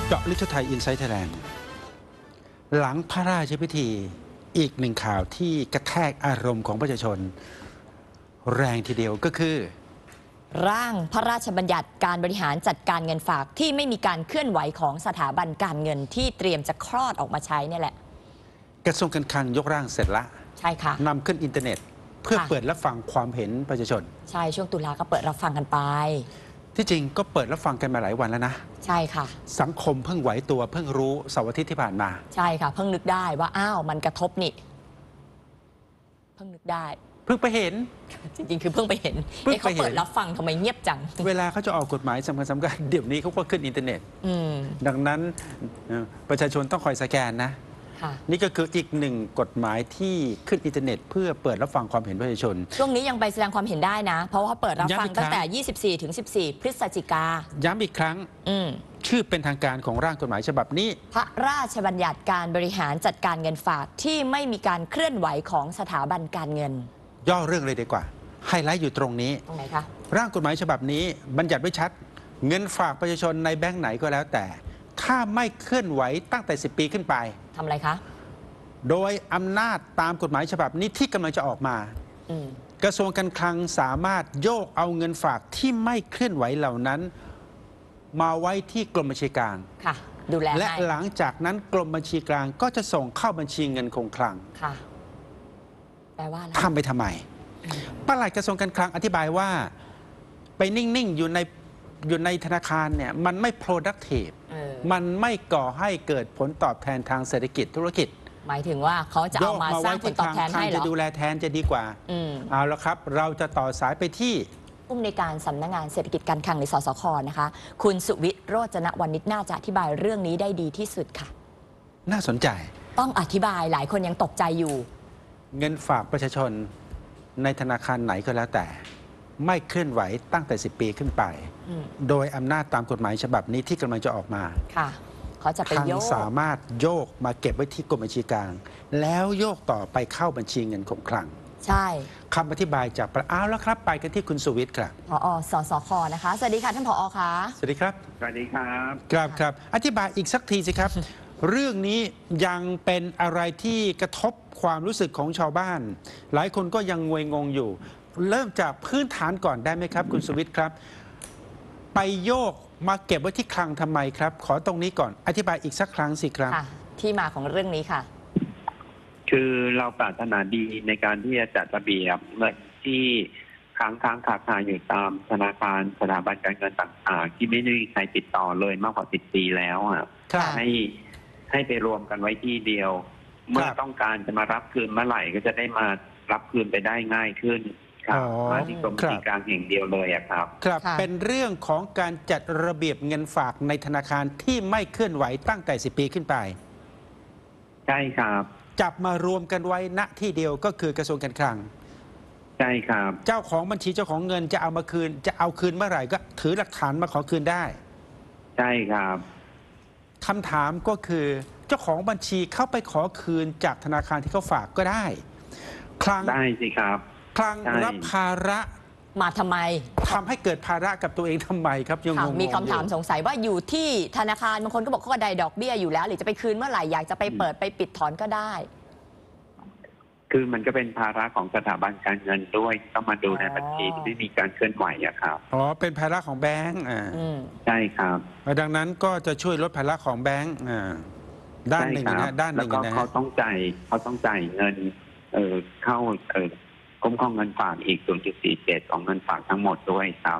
เจาะลึกทั่วไทยอินไซต์ไทยแลนด์หลังพระราชพิธีอีกหนึ่งข่าวที่กระแทกอารมณ์ของประชาชนแรงทีเดียวก็คือร่างพระราชบัญญัติการบริหารจัดการเงินฝากที่ไม่มีการเคลื่อนไหวของสถาบันการเงินที่เตรียมจะคลอดออกมาใช้นี่แหละกระทรวงการคลังยกร่างเสร็จละใช่ค่ะนำขึ้นอินเทอร์เน็ตเพื่อเปิดรับฟังความเห็นประชาชนใช่ช่วงตุลาก็เปิดรับฟังกันไปที่จริงก็เปิดรับฟังกันมาหลายวันแล้วนะใช่ค่ะสังคมเพิ่งไหวตัวเพิ่งรู้เสาร์อาทิตย์ที่ผ่านมาใช่ค่ะเพิ่งนึกได้ว่าอ้าวมันกระทบนี่เพิ่งนึกได้เพิ่งไปเห็นจริงๆคือเพิ่งไปเห็นเขาเปิดรับฟังทำไมเงียบจังเวลาเขาจะออกกฎหมายสำคัญเดี๋ยวนี้เขาก็ขึ้นอินเทอร์เน็ตดังนั้นประชาชนต้องคอยสแกนนะนี่ก็คืออีกหนึ่งกฎหมายที่ขึ้นอินเทอร์เน็ตเพื่อเปิดรับฟังความเห็นประชาชนช่วงนี้ยังไปแสดงความเห็นได้นะเพราะว่าเปิดรับฟังตั้งแต่24 ถึง 14 พฤศจิกาย้ำอีกครั้งชื่อเป็นทางการของร่างกฎหมายฉบับนี้พระราชบัญญัติการบริหารจัดการเงินฝากที่ไม่มีการเคลื่อนไหวของสถาบันการเงินย่อเรื่องเลยดีกว่าไฮไลท์อยู่ตรงนี้ตรงไหนคะร่างกฎหมายฉบับนี้บัญญัติไว้ชัดเงินฝากประชาชนในแบงก์ไหนก็แล้วแต่ถ้าไม่เคลื่อนไหวตั้งแต่10 ปีขึ้นไปทำอะไรคะโดยอำนาจตามกฎหมายฉบับนี้ที่กำลังจะออกมากระทรวงการคลังสามารถโยกเอาเงินฝากที่ไม่เคลื่อนไหวเหล่านั้นมาไว้ที่กรมบัญชีกลางค่ะดูแลและหลังจากนั้นกรมบัญชีกลางก็จะส่งเข้าบัญชีเงินคงคลังค่ะแปลว่าอะไรทำไปทำไมปลัดกระทรวงการคลังอธิบายว่าไปนิ่งๆอยู่ในธนาคารเนี่ยมันไม่ productive มันไม่ก่อให้เกิดผลตอบแทนทางเศรษฐกิจธุรกิจหมายถึงว่าเขาจะเอามาสร้างผลตอบแทนให้เหรอจะดูแลแทนจะดีกว่าเอาละครับเราจะต่อสายไปที่ผู้อำนวยการสำนักงานเศรษฐกิจการคลังหรือสสค.นะคะคุณสุวิทย์โรจนวณิชน่าจะอธิบายเรื่องนี้ได้ดีที่สุดค่ะน่าสนใจต้องอธิบายหลายคนยังตกใจอยู่เงินฝากประชาชนในธนาคารไหนก็แล้วแต่ไม่เคลื่อนไหวตั้งแต่10 ปีขึ้นไปโดยอำนาจตามกฎหมายฉบับนี้ที่กำลังจะออกมาค่ะเขาจะไปโยกสามารถโยกมาเก็บไว้ที่กรมบัญชีกลางแล้วโยกต่อไปเข้าบัญชีเงินคงคลังใช่คำอธิบายจากอ้าวแล้วครับไปกันที่คุณสุวิทย์ครับผอ.สสค.นะคะสวัสดีค่ะท่านผอ.คะสวัสดีครับสวัสดีครับครับอธิบายอีกสักทีสิครับ เรื่องนี้ยังเป็นอะไรที่กระทบความรู้สึกของชาวบ้านหลายคนก็ยังงวยงงอยู่เริ่มจากพื้นฐานก่อนได้ไหมครับคุณสุวิทย์ครับไปโยกมาเก็บไว้ที่คลังทำไมครับขอตรงนี้ก่อนอธิบายอีกสักครั้งสิครับที่มาของเรื่องนี้ค่ะคือเราปรารถนาดีในการที่จะจัดระเบียบเงินที่ค้างคาอยู่ตามธนาคารสถาบันการเงินต่างๆที่ไม่ได้มีใครติดต่อเลยมากกว่า10 ปีแล้วให้ไปรวมกันไว้ที่เดียวเมื่อต้องการจะมารับคืนเมื่อไหร่ก็จะได้มารับคืนไปได้ง่ายขึ้นมาที่กรมบัญชีกลางแห่งเดียวเลยครับครับเป็นเรื่องของการจัดระเบียบเงินฝากในธนาคารที่ไม่เคลื่อนไหวตั้งแต่10 ปีขึ้นไปใช่ครับจับมารวมกันไว้ณที่เดียวก็คือกระทรวงการคลังใช่ครับเจ้าของบัญชีเจ้าของเงินจะเอามาคืนจะเอาคืนเมื่อไหร่ก็ถือหลักฐานมาขอคืนได้ใช่ครับคำถามก็คือเจ้าของบัญชีเข้าไปขอคืนจากธนาคารที่เขาฝากก็ได้คลังได้สิครับคลังรับภาระมาทำไมทำให้เกิดภาระกับตัวเองทำไมครับยังงงมีคำถามสงสัยว่าอยู่ที่ธนาคารบางคนก็บอกเขาก็ได้ดอกเบี้ยอยู่แล้วหรือจะไปคืนเมื่อไหร่อยากจะไปเปิดไปปิดถอนก็ได้คือมันก็เป็นภาระของสถาบันการเงินด้วยต้องมาดูในบัญชีที่ไม่มีการเคลื่อนไหวครับเป็นภาระของแบงก์ใช่ครับดังนั้นก็จะช่วยลดภาระของแบงก์ด้านหนึ่งนะด้านหนึ่งนะเขาต้องจ่ายเงินเข้าคุ้มครองเงินฝากอีก 0.47 ของเงินฝากทั้งหมดด้วยครับ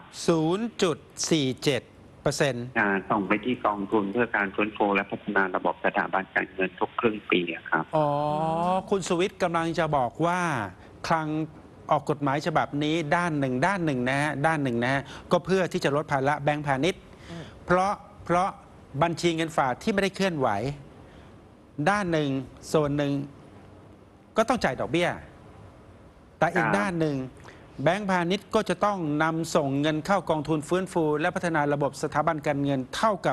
0.47% ส่งไปที่กองทุนเพื่อการฟื้นฟูและพัฒนาระบบสถาบันการเงินทุกครึ่งปีครับคุณสุวิทย์กำลังจะบอกว่าคลังออกกฎหมายฉบับนี้ด้านหนึ่งนะฮะก็เพื่อที่จะลดภาระแบงก์พาณิชย์เพราะบัญชีเงินฝากที่ไม่ได้เคลื่อนไหวด้านหนึ่งส่วนหนึ่งก็ต้องจ่ายดอกเบี้ยแต่อีกด้านหนึ่งแบงก์พาณิชย์ก็จะต้องนำส่งเงินเข้ากองทุนฟื้นฟูและพัฒนาระบบสถาบันการเงินเท่ากับ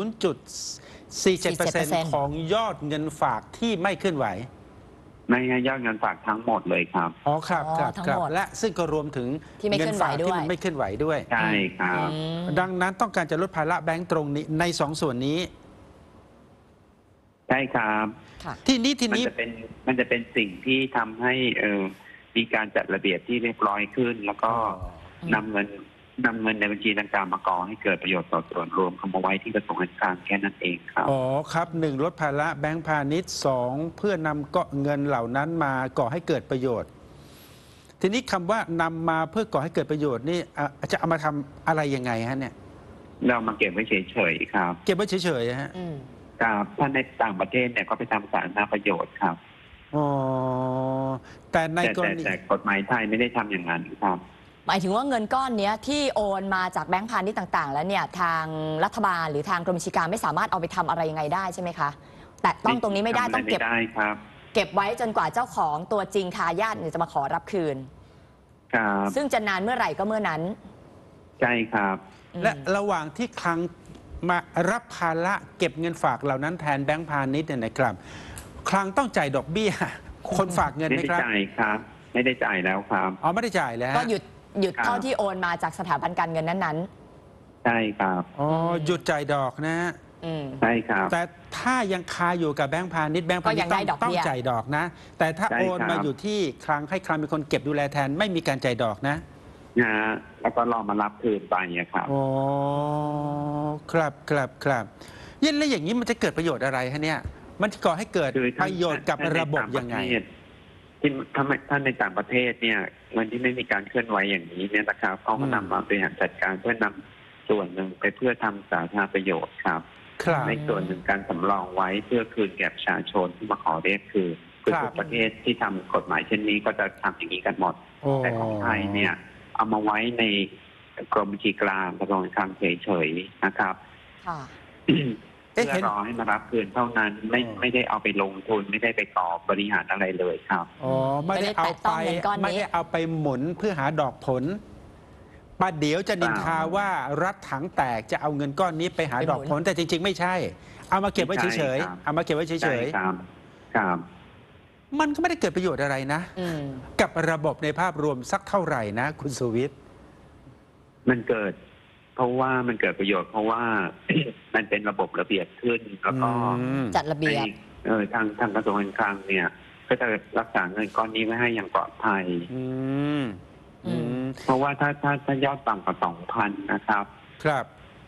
0.47% ของยอดเงินฝากที่ไม่เคลื่อนไหวไม่ใช่ยอดเงินฝากทั้งหมดเลยครับครับและซึ่งก็รวมถึงเงินฝากที่มันไม่เคลื่อนไหวด้วยใช่ครับดังนั้นต้องการจะลดภาระแบงก์ตรงนี้ใน2 ส่วนนี้ช่ครับค่ะทีนี้มันจะเป็นสิ่งที่ทำให้มีการจัดระเบียบที่เรียบร้อยขึ้น แล้วก็อืมนำเงินในบัญชีดังกล่าวมาก่อให้เกิดประโยชน์ต่อส่วนรวมเอามาไว้ที่กระทรวงการคลังแค่นั้นเองครับอ๋อครับหนึ่งลดภาระแบงก์พาณิชย์สองเพื่อนำก็เงินเหล่านั้นมาก่อให้เกิดประโยชน์ ทีนี้คำว่านำมาเพื่อก่อให้เกิดประโยชน์นี่จะเอามาทำอะไรยังไงฮะเนี่ยเรามาเก็บไว้เฉยๆครับเก็บไว้เฉยๆฮะอืมครับถ้าในต่างประเทศเนี่ยก็ไปทำสาธารณประโยชน์ครับอ๋อแต่ในกรณีแต่กฎหมายไทยไม่ได้ทำอย่างนั้นครับหมายถึงว่าเงินก้อนเนี้ยที่โอนมาจากแบงก์พาณิชย์ต่างๆ แล้วเนี่ยทางรัฐบาลหรือทางกรมบัญชีกลางไม่สามารถเอาไปทำอะไรยังไงได้ใช่ไหมคะแต่ต้องตรงนี้ไม่ได้ทำะรต้องเก็บไม่ได้ครับเก็บไว้จนกว่าเจ้าของตัวจริงทายาทเนี่ยจะมาขอรับคืนครับซึ่งจะนานเมื่อไหร่ก็เมื่อนั้นใช่ครับอืมและระหว่างที่คลังมารับภาระเก็บเงินฝากเหล่านั้นแทนแบงก์พาณิชย์เนี่ยนะครับ คลังต้องจ่ายดอกเบี้ย คนฝากเงินไม่ไหมได้ครับจ่ายครับ ไม่ได้จ่ายแล้วครับอ๋อไม่ได้จ่ายแล้วก็ฮะหยุดครับเท่าที่โอนมาจากสถาบันการเงินนั้นใช่ครับอ๋อหยุดจ่ายดอกนะฮะๆอืมใช่ครับแต่ถ้ายังคาอยู่กับแบงก์พาณิชย์แบงก์พาณิชก็ยังย์ได้ดอกต้อเบี้งยจ่ายดอกนะ แต่ถ้าใช่โอนครับมาอยู่ที่คลังให้คลังเป็นคนเก็บดูแลแทนไม่มีการจ่ายดอกนะนะฮะแล้วก็รอมารับคืนไปอะครับอ๋อครับยันแล้วอย่างนี้มันจะเกิดประโยชน์อะไรฮะเนี่ยมันจะก่อให้เกิดคือประโยชน์กับถ้าในระบบต่ายังไงประเทศที่ถ้าในต่างประเทศเนี่ยเงินที่ไม่มีการเคลื่อนไหวอย่างนี้เนี่ยนะครับเขาก็นำมาบริหารจัดการเพื่อนำส่วนหนึ่งไปเพื่อทำสาธารณประโยชน์ครับครับในส่วนหนึ่งการสำรองไว้เพื่อคืนแก่ประชาชนที่มาขอเรียกคืนคือครับทุกประเทศที่ทำกฎหมายเช่นนี้ก็จะทำอย่างนี้กันหมดโอ้แต่ของไทยเนี่ยเอามาไว้ในกรมบัญชีกลางกระทรวงการคลังเฉยๆนะครับค่ะเพื่อรอให้มารับคืนเท่านั้นไม่ได้เอาไปลงทุนไม่ได้ไปก่อบริหารอะไรเลยครับอ๋อไม่ได้เอาไม่ได้แตะต้องเงินก้อนนี้ไม่ได้เอาไปหมุนเพื่อหาดอกผลประเดี๋ยวจะนินทาว่ารัฐถังแตกจะเอาเงินก้อนนี้ไปหาดอกผลแต่จริง ๆ ไม่ใช่ เอามาเก็บไว้เฉยๆเอามาเก็บไว้เฉใช่ยครับครับๆมันก็ไม่ได้เกิดประโยชน์อะไรนะอืมกับระบบในภาพรวมสักเท่าไหร่นะคุณสุวิทย์มันเกิด เพราะว่ามันเกิดประโยชน์เพราะว่า มันเป็นระบบระเบียบขึ้นแล้วก็จัดระเบียบทางกระทรวงการคลังเนี่ย ก็จะรักษาเงินก้อนนี้ไว้ให้อย่างปลอดภัยอืมอืมเพราะว่าถ้ายอดต่ำกว่า 2,000 นะครับครับ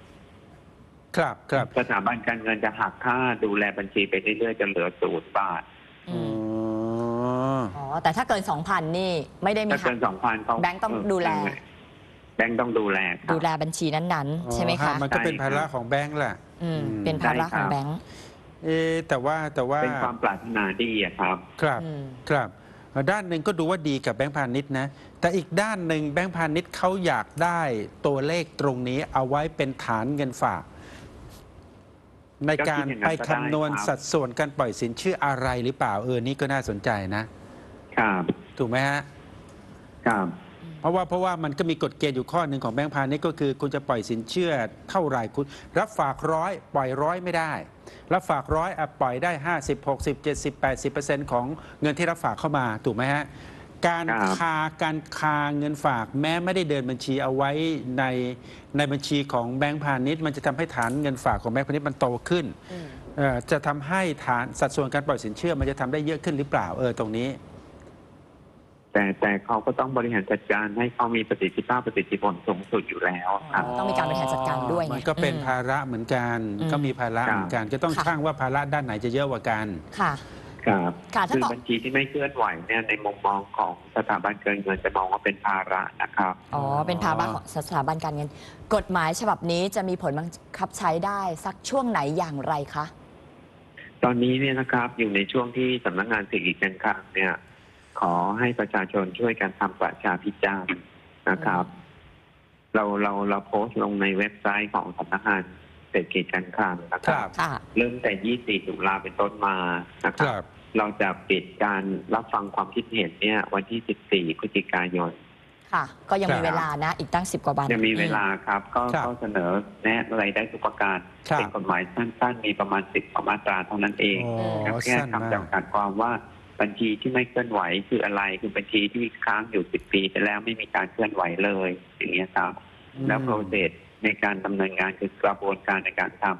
สถาบันการเงินจะหักค่าดูแลบัญชีไปเรื่อยๆจนเหลือ0 บาทอืมอ๋ออ๋อ แต่ถ้าเกิน 2,000 นี่ไม่ได้มีถ้าหัเกิกน 2,000เขาแบงก์ต้องดูแลแบงก์ต้องดูแลครับดูแลบัญชีนั้นๆ ใช่ไหมอ๋อคะมันก็เป็นใช่ครับภาระของแบงก์แหละเป็นภาระของแบงก์แต่ว่าเป็นความปรารถนาดีอะครับครับอืมครับด้านหนึ่งก็ดูว่าดีกับแบงก์พาณิชย์นะ แต่อีกด้านหนึ่งแบงก์พาณิชย์เขาอยากได้ตัวเลขตรงนี้เอาไว้เป็นฐานเงินฝาก ในการไปคำนวณสัดส่วนการปล่อยสินเชื่ออะไรหรือเปล่านี่ก็น่าสนใจนะครับถูกไหมฮะครับเพราะว่ามันก็มีกฎเกณฑ์อยู่ข้อหนึ่งของแบงก์พาณิชย์ก็คือคุณจะปล่อยสินเชื่อเท่าไหร่คุณรับฝาก100ปล่อย100ไม่ได้ รับฝาก100ปล่อยได้50 60 70 80%ของเงินที่รับฝากเข้ามาถูกไหมฮะการคาเงินฝากแม้ไม่ได้เดินบัญชีเอาไว้ในบัญชีของแบงก์พาณิชย์มันจะทำให้ฐานเงินฝากของแบงก์พาณิชย์มันโตขึ้นอืมจะทำให้ฐานสัดส่วนการปล่อยสินเชื่อมันจะทำได้เยอะขึ้นหรือเปล่าตรงนี้แต่เขาก็ต้องบริหารจัดการให้เขามีประสิทธิภาพประสิทธิผลสูงสุดอยู่แล้วครับต้องมีการบริหารจัดการด้วยไงมันก็เป็นภาระเหมือนกันอืมก็มีภาระเหมือนกัน ก็ต้องค่ะช่างว่าภาระด้านไหนจะเยอะกว่ากันค่ะครับค่ะถ้าคือต่อบัญชีที่ไม่เคลื่อนไหวเนี่ยในมุมมองของสถาบันการเงินจะมองว่าเป็นภาระนะครับอ๋อ เป็นภาระของสถาบันการเงิน กฎหมายฉบับนี้จะมีผลบังคับใช้ได้สักช่วงไหนอย่างไรคะตอนนี้เนี่ยนะครับอยู่ในช่วงที่สำนักงานเศรษฐกิจการคลังเนี่ย ขอให้ประชาชนช่วยกันทำประชาพิจารณ์นะครับ เราโพสต์ลงในเว็บไซต์ของสำนักงานเศรษฐกิจการคลังนะคครัรับบค่ะเริ่มแต่ 24 ตุลาเป็นต้นมานะคครับ รับเราจะปิดการรับฟังความคิดเห็นเนี่ยวันที่ 14 พฤศจิกายนค่ะ ก็ยังมีครับเวลานะ อีกตั้ง10 กว่าวันยังมีเวลาครับ ก็ครับเสนอแนะอะไรได้ทุกประการครับเป็นกฎหมายสั้นๆมีประมาณ10กว่ามาตราเท่านั้นเองโอ้แค่สั้นมาคำจำกัดความว่าบัญชีที่ไม่เคลื่อนไหวคืออะไรคือบัญชีที่ค้างอยู่10 ปีไปแล้วไม่มีการเคลื่อนไหวเลยอย่างเงี้ยครับ แล้วโปรเซสในการดำเนินงานคือกระบวนการในการทำ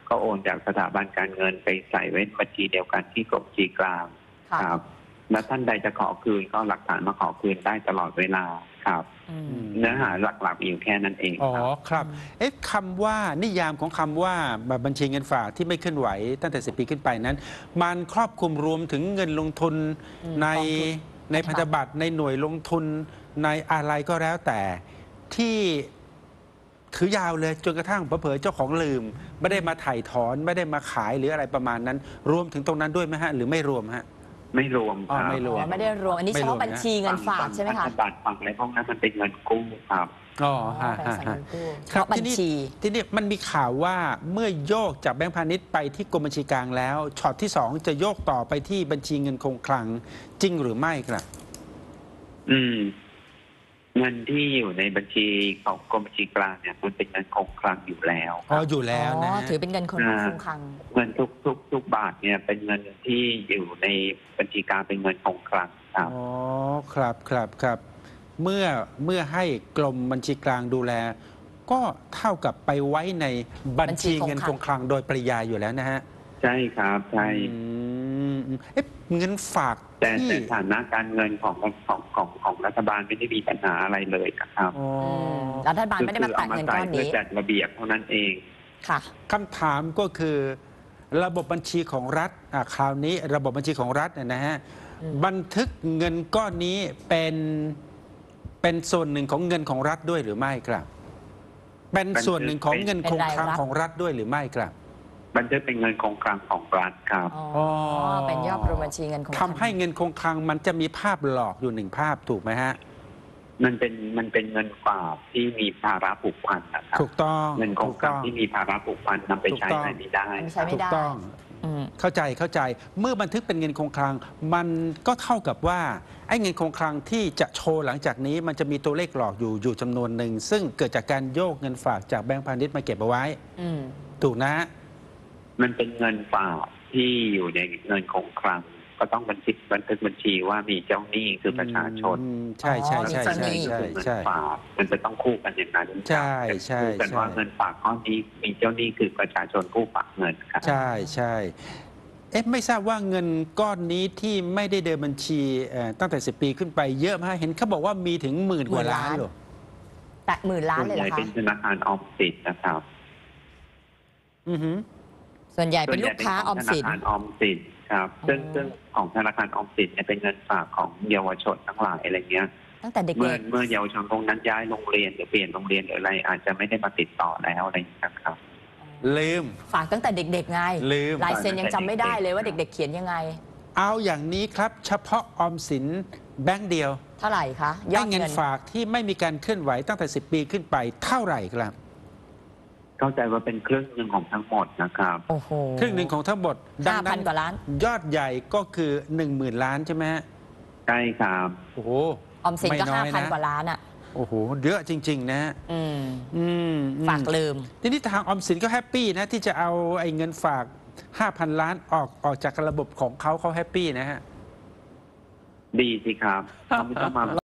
ก็โอนจากสถาบันการเงินไปใส่ไว้บัญชีเดียวกันที่กรมบัญชีกลางค่ะครับ และท่านใดจะขอคืนก็หลักฐานมาขอคืนได้ตลอดเวลาครับอืมเนื้อหาหลักๆมีอยู่แค่นั้นเองอ๋อครับครับเอ๊ะคำว่านิยามของคำว่าบัญชีเงินฝากที่ไม่เคลื่อนไหวตั้งแต่10 ปีขึ้นไปนั้น มันครอบคลุมรวมถึงเงินลงทุนอืมในกองทุนในพันธบัตรในหน่วยลงทุนในอะไรก็แล้วแต่ที่ถือยาวเลยจนกระทั่งเผลอๆเจ้าของลืม ไม่ได้มาถ่ายถอนไม่ได้มาขายหรืออะไรประมาณนั้น รวมถึงตรงนั้นด้วยไหมฮะหรือไม่รวมฮะไม่รวมอ๋คอรับไม่รวอ๋อไม่ได้รวมอันนี้ไม่เฉรวมพาะบัญชีเงินฝากใช่ไหมคะพันธบัตรฝั่งอะไรพวกนั้นมันเป็นเงินกู้ครับอ๋ออ๋อฮะเป็นฮะสายฮะเงินกู้เฉครับพาะบัญชีทีนี้มันมีข่าวว่าเมื่อโยกจากแบงก์พาณิชย์ไปที่กรมบัญชีกลางแล้วช็อตที่ 2 จะโยกต่อไปที่บัญชีเงินคงคลังจริงหรือไม่ครับเงินที่อยู่ในบัญชีของกรมบัญชีกลางเนี่ยมันเป็นเงินคงคลังอยู่แล้วคอ๋อรับอยู่แล้วนะอ๋อฮะถือเป็นเงินคงคลังเงินทุกบาทเนี่ยเป็นเงินที่อยู่ในบัญชีกลางเป็นเงินคงคลังครับอ๋อครับครับเมื่อให้กรมบัญชีกลางดูแล ก็เท่ากับไปไว้ในบัญชีเงินคงคลังโดยปริยายอยู่แล้วนะฮะใช่ครับใช่เอ๊ะเงินฝากแต่ที่ฐานะการเงินของรัฐบาลไม่ได้มีปัญหาอะไรเลยครับอ๋อรัฐบาลไม่ได้มาแตะเงินก้อนเพื่อนี้จัดระเบียบเท่านั้นเองค่ะคำถามก็คือระบบบัญชีของรัฐคราวนี้ระบบบัญชีของรัฐเนี่ยนะฮะอืมบันทึกเงินก้อนนี้เป็นส่วนหนึ่งของเงินของรัฐด้วยหรือไม่ครับ เป็นส่วนหนึ่งของเงินคงคลังของรัฐด้วยหรือไม่ครับบันทึกเป็นเงินคงคลังของรัฐครับอ๋อเป็นยอดรวมบัญชีเงินคงคลังทำให้เงินคงคลังมันจะมีภาพหลอกอยู่หนึ่งภาพถูกไหมฮะมันเป็นเงินฝากที่มีภาระผูกพันนะครับถูกต้องเงินคงถูกคลัต้งองที่มีภาระผูกพันนำไปใช้ถูกต้องอะไรไม่ได้มันใช้ไม่ถูกได้ต้องอืมเข้าใจเมื่อบันทึกเป็นเงินคงคลัง มันก็เท่ากับว่าไอ้เงินคงคลังที่จะโชว์หลังจากนี้มันจะมีตัวเลขหลอกอยู่จำนวนหนึ่งซึ่งเกิดจากการโยกเงินฝากจากแบงก์พาณิชย์มาเก็บเอาไว้อืมถูกนะฮะมันเป็นเงินฝากที่อยู่ในเงินคงคลัง ก็ต้องบันทึกบัญชีว่ามีเจ้าหนี้คือประชาชนใช่ใช่อ๋อใช่มีเจ้าหใช่นี้ใช่เงินใช่ฝากมันจะต้องคู่กันอย่างนั้นใช่ใช่คู่กันใช่ว่าเงินฝากก้อนนี้มีเจ้าหนี้คือประชาชนผู้ฝากเงินครับใช่เอ๊ะไม่ทราบว่าเงินก้อนนี้ที่ไม่ได้เดินบัญชีตั้งแต่10 ปีขึ้นไปเยอะมากเห็นเขาบอกว่ามีถึง10,000 กว่าล้านเหรอแตะ10,000 ล้านส่วนเลยใหเหรญ่อเป็นคะธนาคารออมสินนะครับอือหือส่วนใหญ่เป็นลูกค้าออมสินธนาคารออมสินครับอ๋อซึ่งของธนาคารออมสินเนี่ยเป็นเงินฝากของเยาวชนทั้งหลายอะไรเงี้ยตั้งแต่เด็กเมื่อเยาวชนตรงนั้นย้ายโรงเรียนหรือเปลี่ยนโรงเรียนหรืออะไรอาจจะไม่ได้มาติดต่อแล้วอะไรอย่างเงี้ยครับลืมๆฝากตั้งแต่เด็กๆไงลืมลายเซ็นยังจำไม่ได้เลยว่าเด็กๆเขียนยังไงเอาอย่างนี้ครับ เฉพาะออมสินแบงก์เดียวเท่าไหร่คะยอให้ดเงิเงินนฝากที่ไม่มีการเคลื่อนไหวตั้งแต่10 ปีขึ้นไปเท่าไหร่ครับเข้าใจว่าเป็นครึ่งหนึ่งของทั้งหมดนะครับโอ้โหครึ่งหนึ่งของทั้งหมดดังนั้น 5,000 กว่าล้านยอดใหญ่ก็คือ 10,000 ล้านใช่ไหมฮะใช่ครับโอ้โหออมสินก็ไม่น้อยนะ 5,000 กว่าล้านอ่ะโอ้โหเยอะจริง ๆ นะฮะอืมอืมฝากลืมทีนี้ทางออมสินก็แฮปปี้นะที่จะเอาไอ้เงินฝาก 5,000 ล้านออกจากระบบของเขาแฮปปี้นะฮะดีสิครับเขาไม่ต้องมา